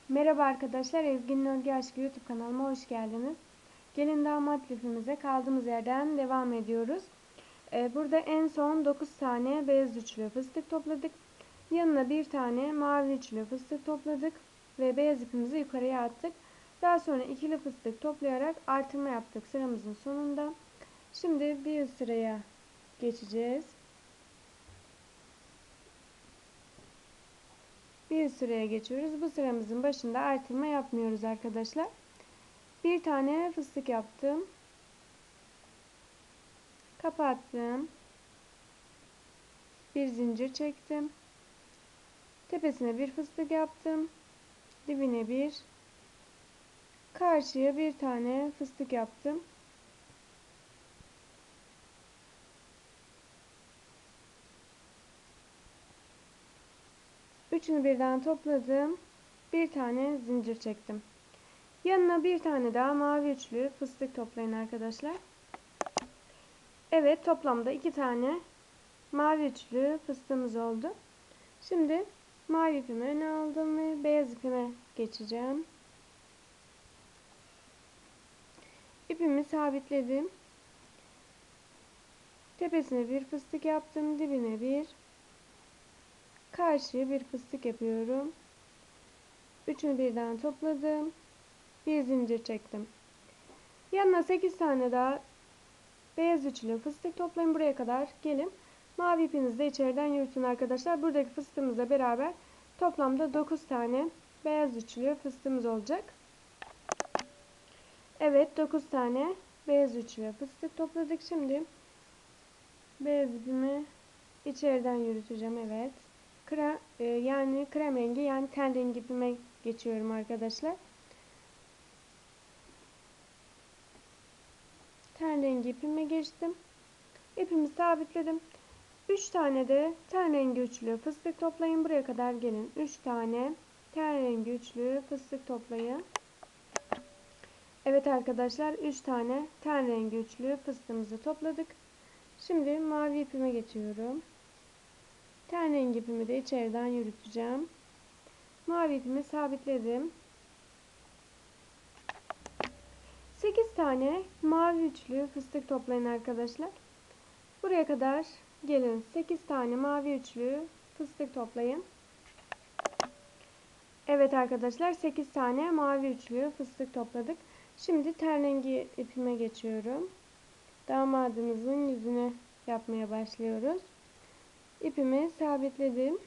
Merhaba arkadaşlar, Ezgi'nin Örgü Aşkı YouTube kanalıma hoş geldiniz. Gelin damat lifimize kaldığımız yerden devam ediyoruz. Burada en son 9 tane beyaz üçlü fıstık topladık. Yanına bir tane mavi üçlü fıstık topladık ve beyaz ipimizi yukarıya attık. Daha sonra ikili fıstık toplayarak artırma yaptık sıramızın sonunda. Şimdi bir sıraya geçeceğiz. Bir sıraya geçiyoruz. Bu sıramızın başında artırma yapmıyoruz arkadaşlar. Bir tane fıstık yaptım. Kapattım. Bir zincir çektim. Tepesine bir fıstık yaptım. Dibine bir. Karşıya bir tane fıstık yaptım. Üçünü birden topladım. Bir tane zincir çektim. Yanına bir tane daha mavi üçlü fıstık toplayın arkadaşlar. Evet, toplamda 2 tane mavi üçlü fıstığımız oldu. Şimdi mavi ipimi öne aldım ve beyaz ipime geçeceğim. İpimi sabitledim. Tepesine bir fıstık yaptım. Dibine bir. Karşıya bir fıstık yapıyorum. Üçünü birden topladım. Bir zincir çektim. Yanına 8 tane daha beyaz üçlü fıstık toplayın. Buraya kadar gelin. Mavi ipinizi de içeriden yürütün arkadaşlar. Buradaki fıstığımızla beraber toplamda 9 tane beyaz üçlü fıstığımız olacak. Evet, 9 tane beyaz üçlü fıstık topladık. Şimdi beyaz ipimi içeriden yürüteceğim. Evet. Yani krem rengi, yani ten rengi ipime geçiyorum arkadaşlar. Ten rengi ipime geçtim. İpimi sabitledim. 3 tane de ten rengi üçlü fıstık toplayın. Buraya kadar gelin. 3 tane ten rengi üçlü fıstık toplayın. Evet arkadaşlar, 3 tane ten rengi üçlü fıstığımızı topladık. Şimdi mavi ipime geçiyorum. Ten rengi ipimi de içeriden yürüteceğim. Mavi ipimi sabitledim. 8 tane mavi üçlü fıstık toplayın arkadaşlar. Buraya kadar gelin. 8 tane mavi üçlü fıstık toplayın. Evet arkadaşlar, 8 tane mavi üçlü fıstık topladık. Şimdi ten rengi ipime geçiyorum. Damadımızın yüzüne yapmaya başlıyoruz. İpimi sabitledim.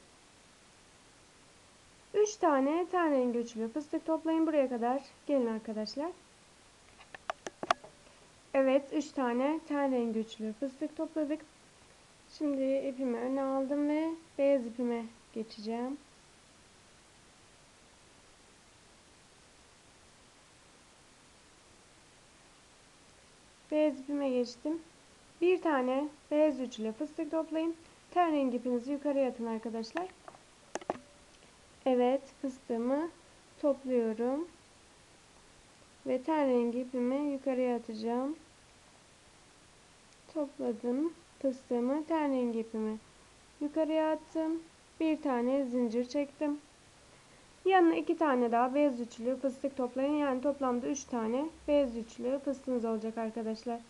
3 tane ten rengi üçlü fıstık toplayın. Buraya kadar gelin arkadaşlar. Evet, 3 tane ten rengi üçlü fıstık topladık. Şimdi ipimi öne aldım ve beyaz ipime geçeceğim. Beyaz ipime geçtim. Bir tane beyaz üçlü fıstık toplayın. Ten rengi ipinizi yukarıya atın arkadaşlar. Evet, fıstığımı topluyorum. Ve ten rengi ipimi yukarıya atacağım. Topladım fıstığımı, ten rengi ipimi yukarıya attım. Bir tane zincir çektim. Yanına 2 tane daha beyaz üçlü fıstık toplayın. Yani toplamda 3 tane beyaz üçlü fıstığınız olacak arkadaşlar.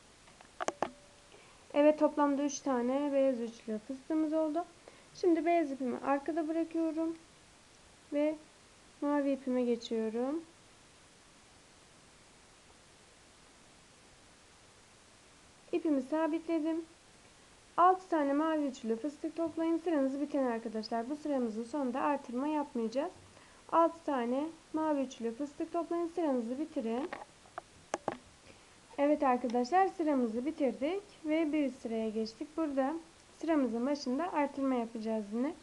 Evet, toplamda 3 tane beyaz üçlü fıstığımız oldu. Şimdi beyaz ipimi arkada bırakıyorum ve mavi ipime geçiyorum. İpimi sabitledim. 6 tane mavi üçlü fıstık toplayın. Sıranız biten arkadaşlar. Bu sıramızın sonunda artırma yapmayacağız. 6 tane mavi üçlü fıstık toplayın. Sıranızı bitirin. Evet arkadaşlar, sıramızı bitirdik ve bir sıraya geçtik. Burada sıramızın başında artırma yapacağız yine.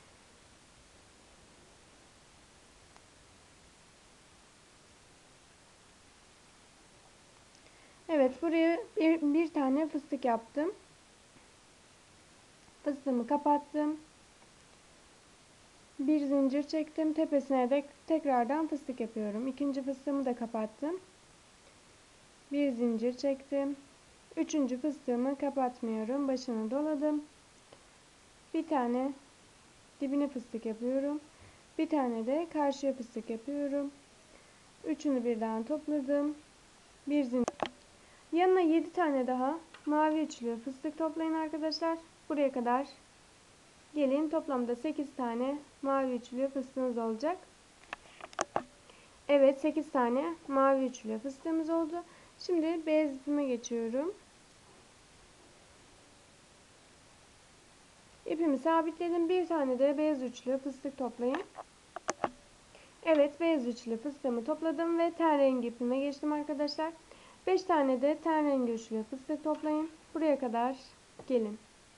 Evet, buraya bir tane fıstık yaptım. Fıstığımı kapattım. Bir zincir çektim. Tepesine de tekrardan fıstık yapıyorum. İkinci fıstığımı da kapattım. Bir zincir çektim. Üçüncü fıstığımı kapatmıyorum. Başını doladım. Bir tane dibine fıstık yapıyorum. Bir tane de karşıya fıstık yapıyorum. Üçünü birden topladım. Bir zincir. Yanına 7 tane daha mavi üçlü fıstık toplayın arkadaşlar. Buraya kadar gelin. Toplamda 8 tane mavi üçlü fıstığınız olacak. Evet, 8 tane mavi üçlü fıstığımız oldu. Şimdi beyaz ipime geçiyorum. İpimi sabitledim. Bir tane de beyaz üçlü fıstık toplayın. Evet, beyaz üçlü fıstığımı topladım ve ten rengi ipime geçtim arkadaşlar. 5 tane de ten rengi üçlü fıstık toplayın. Buraya kadar gelin.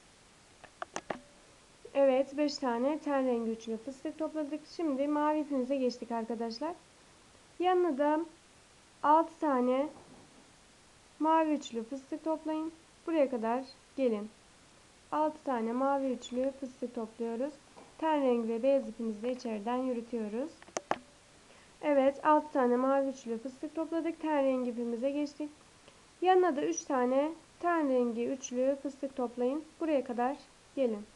Evet, 5 tane ten rengi üçlü fıstık topladık. Şimdi mavi ipimize geçtik arkadaşlar. Yanına da 6 tane mavi üçlü fıstık toplayın. Buraya kadar gelin. 6 tane mavi üçlü fıstık topluyoruz. Ten rengi ve beyaz ipimizi de içeriden yürütüyoruz. Evet, 6 tane mavi üçlü fıstık topladık. Ten rengi ipimize geçtik. Yanına da 3 tane ten rengi üçlü fıstık toplayın. Buraya kadar gelin.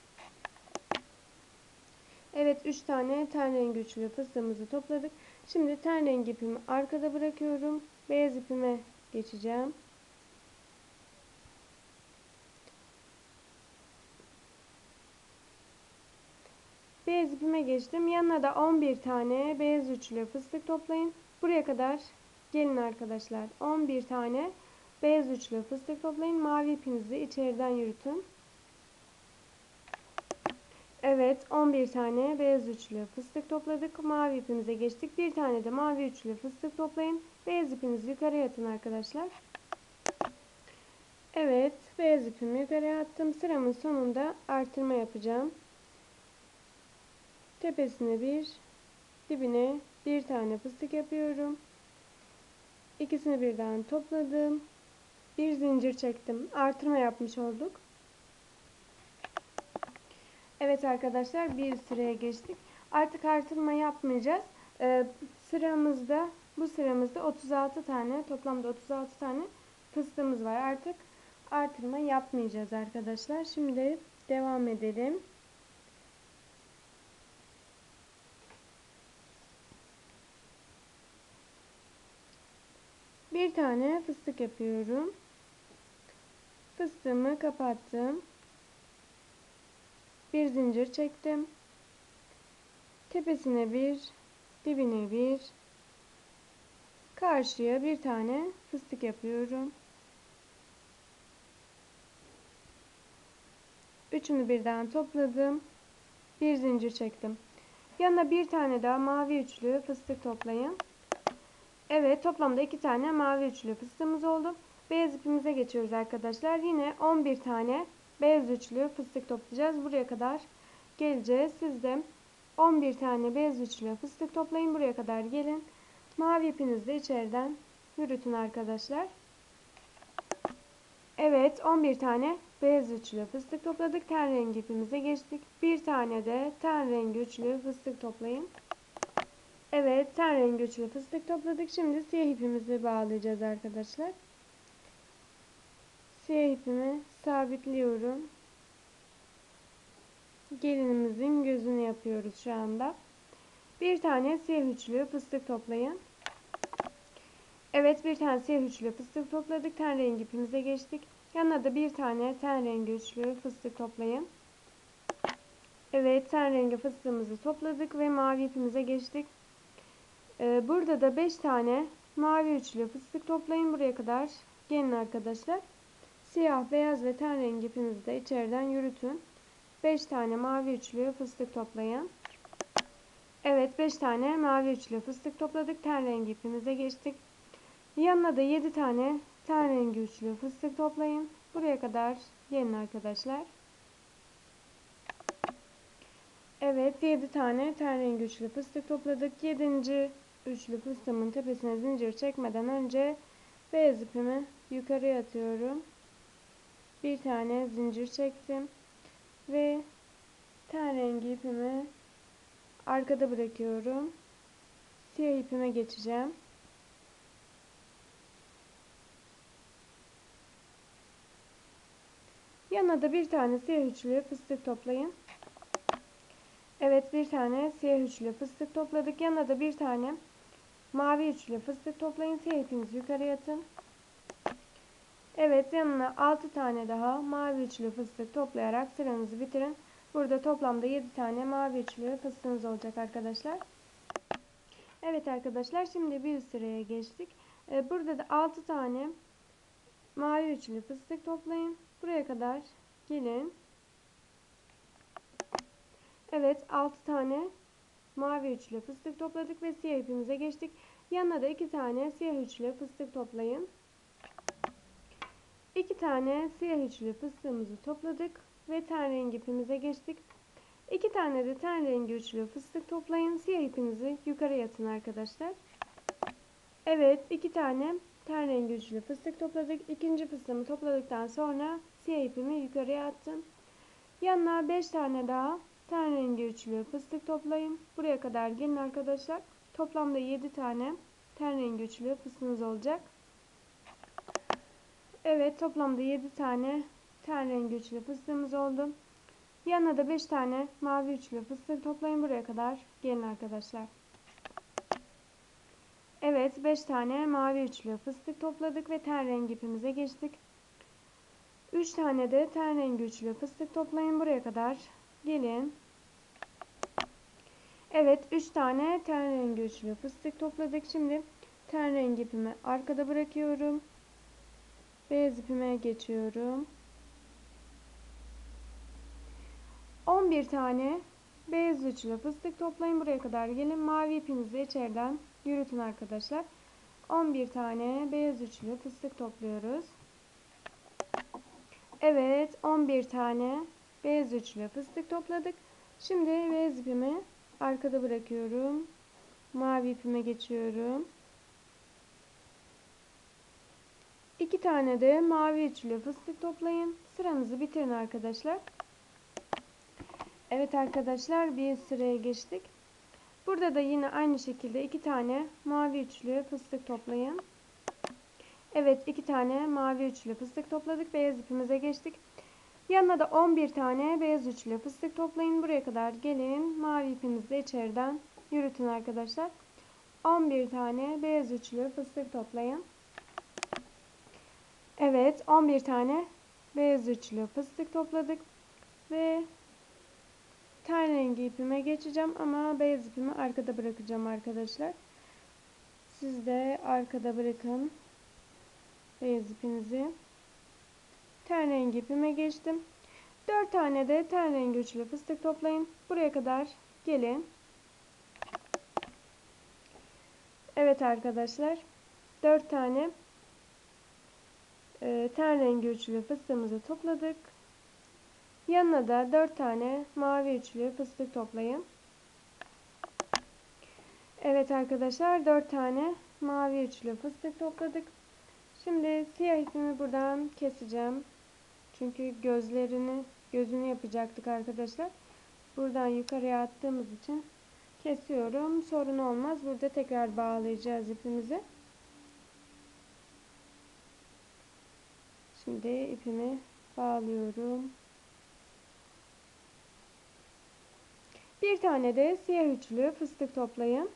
Evet, 3 tane ten rengi üçlü fıstığımızı topladık. Şimdi ten rengi ipimi arkada bırakıyorum. Beyaz ipime geçeceğim. Beyaz ipime geçtim. Yanına da 11 tane beyaz üçlü fıstık toplayın. Buraya kadar gelin arkadaşlar. 11 tane beyaz üçlü fıstık toplayın. Mavi ipinizi içeriden yürütün. Evet, 11 tane beyaz üçlü fıstık topladık. Mavi ipimize geçtik. Bir tane de mavi üçlü fıstık toplayın. Beyaz ipinizi yukarıya atın arkadaşlar. Evet, beyaz ipimi yukarıya attım. Sıramın sonunda artırma yapacağım. Tepesine bir, dibine bir tane fıstık yapıyorum. İkisini birden topladım. Bir zincir çektim. Artırma yapmış olduk. Evet arkadaşlar, bir sıraya geçtik. Artık artırma yapmayacağız. Bu sıramızda 36 tane, toplamda 36 tane fıstığımız var. Artık artırma yapmayacağız arkadaşlar. Şimdi devam edelim. Bir tane fıstık yapıyorum. Fıstığımı kapattım. Bir zincir çektim. Tepesine bir, dibine bir, karşıya bir tane fıstık yapıyorum. Üçünü birden topladım. Bir zincir çektim. Yanına bir tane daha mavi üçlü fıstık toplayın. Evet, toplamda 2 tane mavi üçlü fıstığımız oldu. Beyaz ipimize geçiyoruz arkadaşlar. Yine 11 tane beyaz üçlü fıstık toplayacağız. Buraya kadar geleceğiz. Siz de 11 tane beyaz üçlü fıstık toplayın. Buraya kadar gelin. Mavi ipinizi de içeriden yürütün arkadaşlar. Evet, 11 tane beyaz üçlü fıstık topladık. Ten rengi ipimize geçtik. Bir tane de ten rengi üçlü fıstık toplayın. Evet, ten rengi üçlü fıstık topladık. Şimdi siyah ipimizi bağlayacağız arkadaşlar. Siyah ipimi sabitliyorum. Gelinimizin gözünü yapıyoruz şu anda. Bir tane siyah üçlü fıstık toplayın. Evet, bir tane siyah üçlü fıstık topladık. Ten rengi ipimize geçtik. Yanına da bir tane ten rengi üçlü fıstık toplayın. Evet, ten rengi fıstığımızı topladık ve mavi ipimize geçtik. Burada da 5 tane mavi üçlü fıstık toplayın. Buraya kadar gelin arkadaşlar. Siyah, beyaz ve ten rengi ipimizi de içeriden yürütün. 5 tane mavi üçlü fıstık toplayın. Evet, 5 tane mavi üçlü fıstık topladık. Ten rengi ipimize geçtik. Yanına da 7 tane ten rengi üçlü fıstık toplayın. Buraya kadar gelin arkadaşlar. Evet, 7 tane ten rengi üçlü fıstık topladık. 7. üçlü fıstığımın tepesine zincir çekmeden önce beyaz ipimi yukarıya atıyorum. Bir tane zincir çektim ve ten rengi ipimi arkada bırakıyorum. Siyah ipime geçeceğim. Yanına da bir tane siyah üçlü fıstık toplayın. Evet, bir tane siyah üçlü fıstık topladık. Yanına da bir tane mavi üçlü fıstık toplayın. Siyah ipinizi yukarıya atın. Evet, yanına 6 tane daha mavi üçlü fıstık toplayarak sıranızı bitirin. Burada toplamda 7 tane mavi üçlü fıstığınız olacak arkadaşlar. Evet arkadaşlar, şimdi bir üst sıraya geçtik. Burada da 6 tane mavi üçlü fıstık toplayın. Buraya kadar gelin. Evet, 6 tane mavi üçlü fıstık topladık ve siyah ipimize geçtik. Yanına da 2 tane siyah üçlü fıstık toplayın. 2 tane siyah üçlü fıstığımızı topladık ve ten rengi ipimize geçtik. 2 tane de ten rengi üçlü fıstık toplayın. Siyah ipinizi yukarıya atın arkadaşlar. Evet, 2 tane ten rengi üçlü fıstık topladık. İkinci fıstığımı topladıktan sonra siyah ipimi yukarıya attım. Yanına 5 tane daha ten rengi üçlü fıstık toplayın. Buraya kadar gelin arkadaşlar. Toplamda 7 tane ten rengi üçlü fıstığınız olacak. Evet, toplamda 7 tane ten rengi üçlü fıstığımız oldu. Yanına da 5 tane mavi üçlü fıstık toplayın. Buraya kadar gelin arkadaşlar. Evet, 5 tane mavi üçlü fıstık topladık ve ten rengi ipimize geçtik. 3 tane de ten rengi üçlü fıstık toplayın. Buraya kadar gelin. Evet, 3 tane ten rengi üçlü fıstık topladık. Şimdi ten rengi ipimi arkada bırakıyorum. Beyaz ipime geçiyorum. 11 tane beyaz üçlü fıstık toplayın. Buraya kadar gelin. Mavi ipinizi içeriden yürütün arkadaşlar. 11 tane beyaz üçlü fıstık topluyoruz. Evet, 11 tane beyaz üçlü fıstık topladık. Şimdi beyaz ipimi arkada bırakıyorum. Mavi ipime geçiyorum. 2 tane de mavi üçlü fıstık toplayın. Sıranızı bitirin arkadaşlar. Evet arkadaşlar, bir sıraya geçtik. Burada da yine aynı şekilde 2 tane mavi üçlü fıstık toplayın. Evet, 2 tane mavi üçlü fıstık topladık. Beyaz ipimize geçtik. Yanına da 11 tane beyaz üçlü fıstık toplayın. Buraya kadar gelin. Mavi ipimizi de içeriden yürütün arkadaşlar. 11 tane beyaz üçlü fıstık toplayın. Evet, 11 tane beyaz üçlü fıstık topladık. Ve ten rengi ipime geçeceğim ama beyaz ipimi arkada bırakacağım arkadaşlar. Siz de arkada bırakın beyaz ipinizi. Ten rengi ipime geçtim. 4 tane de ten rengi üçlü fıstık toplayın. Buraya kadar gelin. Evet arkadaşlar, 4 tane ten rengi üçlü fıstığımızı topladık. Yanına da 4 tane mavi üçlü fıstık toplayın. Evet arkadaşlar, 4 tane mavi üçlü fıstık topladık. Şimdi siyah ipimi buradan keseceğim. Çünkü gözünü yapacaktık arkadaşlar. Buradan yukarıya attığımız için kesiyorum. Sorun olmaz. Burada tekrar bağlayacağız ipimizi. Şimdi ipimi bağlıyorum. Bir tane de siyah üçlü fıstık toplayın.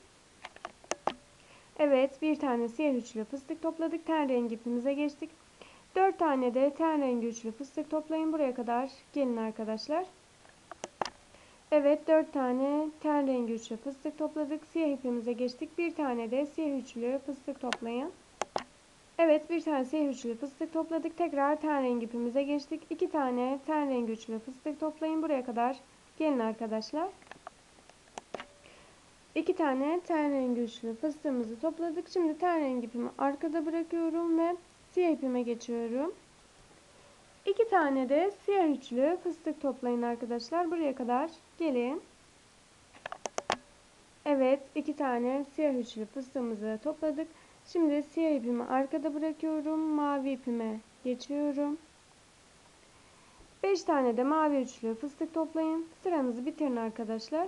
Evet, bir tane siyah üçlü fıstık topladık. Ten rengi ipimize geçtik. 4 tane de ten rengi üçlü fıstık toplayın. Buraya kadar gelin arkadaşlar. Evet, 4 tane ten rengi üçlü fıstık topladık. Siyah ipimize geçtik. Bir tane de siyah üçlü fıstık toplayın. Evet, bir tane siyah üçlü fıstık topladık. Tekrar ten rengi ipimize geçtik. 2 tane ten rengi üçlü fıstık toplayın. Buraya kadar gelin arkadaşlar. 2 tane ten rengi üçlü fıstığımızı topladık. Şimdi ten rengi ipimi arkada bırakıyorum ve siyah ipime geçiyorum. 2 tane de siyah üçlü fıstık toplayın arkadaşlar. Buraya kadar gelin. Evet, 2 tane siyah üçlü fıstığımızı topladık. Şimdi siyah ipimi arkada bırakıyorum. Mavi ipime geçiyorum. 5 tane de mavi üçlü fıstık toplayın. Sıranızı bitirin arkadaşlar.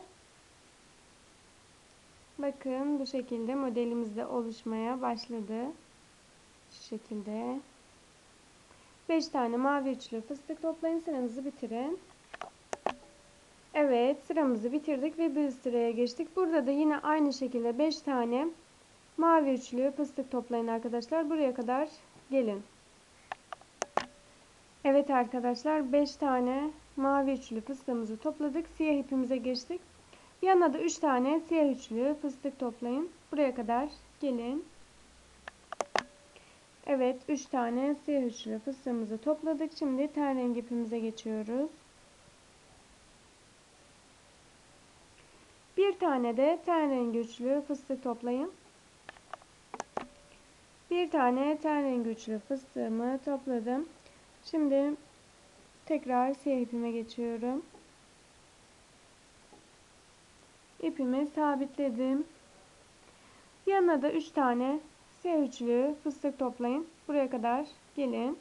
Bakın, bu şekilde modelimiz de oluşmaya başladı. Şu şekilde. 5 tane mavi üçlü fıstık toplayın. Sıranızı bitirin. Evet, sıramızı bitirdik ve bir üst sıraya geçtik. Burada da yine aynı şekilde 5 tane mavi üçlü fıstık toplayın arkadaşlar. Buraya kadar gelin. Evet arkadaşlar, 5 tane mavi üçlü fıstığımızı topladık. Siyah ipimize geçtik. Yanına da 3 tane siyah üçlü fıstık toplayın. Buraya kadar gelin. Evet, 3 tane siyah üçlü fıstığımızı topladık. Şimdi ten rengi ipimize geçiyoruz. Bir tane de ten rengi üçlü fıstık toplayın. Bir tane ten rengi üçlü fıstığımı topladım. Şimdi tekrar siyah ipime geçiyorum. İpimi sabitledim. Yanına da 3 tane siyah üçlü fıstık toplayın. Buraya kadar gelin.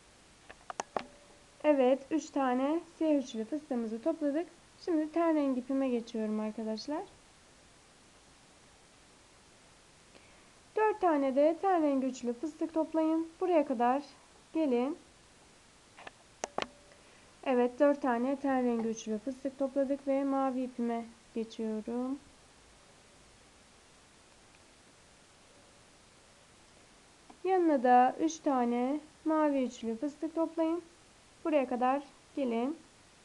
Evet, 3 tane siyah üçlü fıstığımızı topladık. Şimdi ten rengi ipime geçiyorum arkadaşlar. 4 tane de ten rengi üçlü fıstık toplayın. Buraya kadar gelin. Evet, 4 tane ten rengi üçlü fıstık topladık ve mavi ipime geçiyorum. Yanına da 3 tane mavi üçlü fıstık toplayın. Buraya kadar gelin.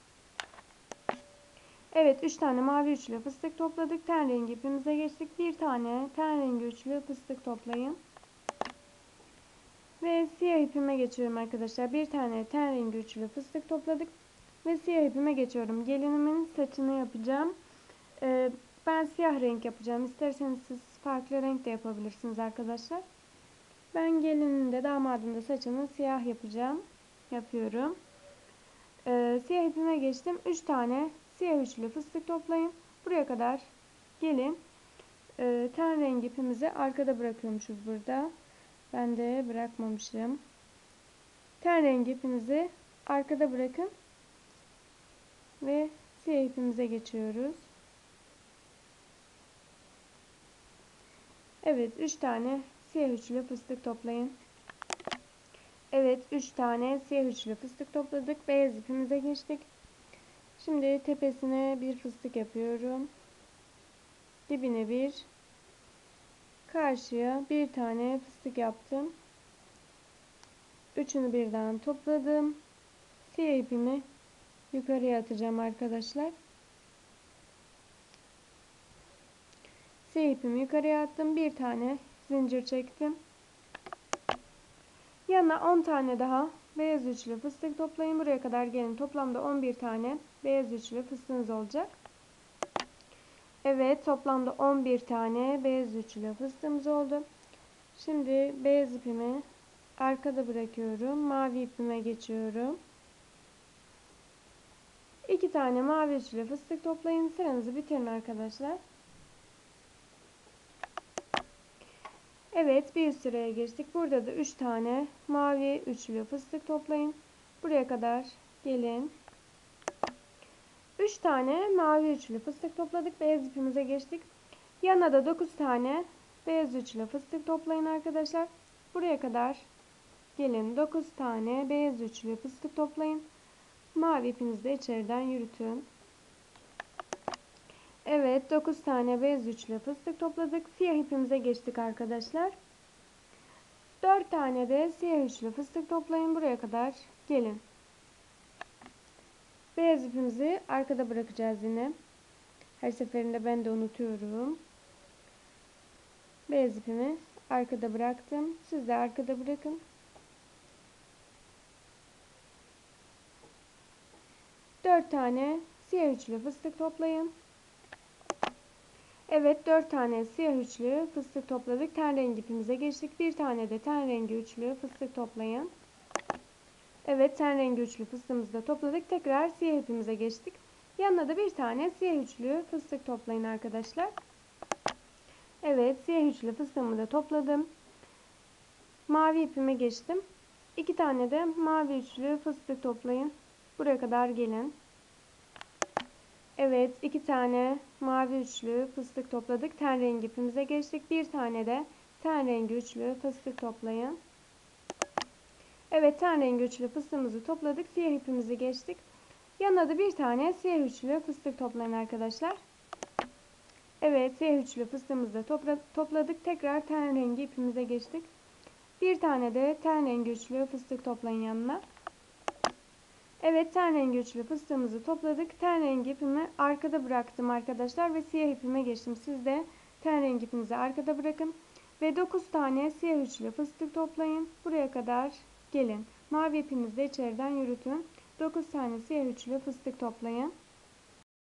Evet, 3 tane mavi üçlü fıstık topladık. Ten rengi ipimize geçtik. Bir tane ten rengi üçlü fıstık toplayın. Ve siyah ipime geçiyorum arkadaşlar. Bir tane ten rengi üçlü fıstık topladık. Ve siyah ipime geçiyorum. Gelinimin saçını yapacağım. Ben siyah renk yapacağım. İsterseniz siz farklı renk de yapabilirsiniz arkadaşlar. Ben gelinin de damadın da saçını siyah yapacağım. Yapıyorum. Siyah ipime geçtim. 3 tane siyah üçlü fıstık toplayın. Buraya kadar gelin. Ten rengi ipimizi arkada bırakıyormuşuz burada. Ben de bırakmamışım. Ten rengi ipimizi arkada bırakın. Ve siyah ipimize geçiyoruz. Evet, 3 tane siyah üçlü fıstık toplayın. Evet, 3 tane siyah üçlü fıstık topladık. Beyaz ipimize geçtik. Şimdi tepesine bir fıstık yapıyorum. Dibine bir, karşıya bir tane fıstık yaptım. Üçünü birden topladım. Siyah ipimi yukarıya atacağım arkadaşlar. Siyah ipimi yukarıya attım. Bir tane zincir çektim. Yanına 10 tane daha beyaz üçlü fıstık toplayın. Buraya kadar gelin. Toplamda 11 tane beyaz üçlü fıstığınız olacak. Evet, toplamda 11 tane beyaz üçlü fıstığımız oldu. Şimdi beyaz ipimi arkada bırakıyorum. Mavi ipime geçiyorum. 2 tane mavi üçlü fıstık toplayın. Sıranızı bitirin arkadaşlar. Evet, bir üst sıraya geçtik. Burada da 3 tane mavi üçlü fıstık toplayın. Buraya kadar gelin. 3 tane mavi üçlü fıstık topladık. Beyaz ipimize geçtik. Yanına da 9 tane beyaz üçlü fıstık toplayın arkadaşlar. Buraya kadar gelin. 9 tane beyaz üçlü fıstık toplayın. Mavi ipinizi de içeriden yürütün. Evet, 9 tane beyaz üçlü fıstık topladık. Siyah ipimize geçtik arkadaşlar. 4 tane de siyah üçlü fıstık toplayın. Buraya kadar gelin. Beyaz ipimizi arkada bırakacağız yine. Her seferinde ben de unutuyorum. Beyaz ipimi arkada bıraktım. Siz de arkada bırakın. 4 tane siyah üçlü fıstık toplayın. Evet, 4 tane siyah üçlü fıstık topladık. Ten rengi ipimize geçtik. Bir tane de ten rengi üçlü fıstık toplayın. Evet, ten rengi üçlü fıstığımızı da topladık. Tekrar siyah ipimize geçtik. Yanına da bir tane siyah üçlü fıstık toplayın arkadaşlar. Evet, siyah üçlü fıstığımı da topladım. Mavi ipime geçtim. 2 tane de mavi üçlü fıstık toplayın. Buraya kadar gelin. Evet, 2 tane mavi üçlü fıstık topladık. Ten rengi ipimize geçtik. Bir tane de ten rengi üçlü fıstık toplayın. Evet, ten rengi üçlü fıstığımızı topladık. Siyah ipimizi geçtik. Yanına da bir tane siyah üçlü fıstık toplayın arkadaşlar. Evet, siyah üçlü fıstığımızı da topladık. Tekrar ten rengi ipimize geçtik. Bir tane de ten rengi üçlü fıstık toplayın yanına. Evet, ten rengi üçlü fıstığımızı topladık. Ten rengi ipimi arkada bıraktım arkadaşlar ve siyah ipime geçtim. Siz de ten rengi ipinizi arkada bırakın ve 9 tane siyah üçlü fıstık toplayın. Buraya kadar gelin. Mavi ipinizi de içeriden yürütün. 9 tane siyah üçlü fıstık toplayın.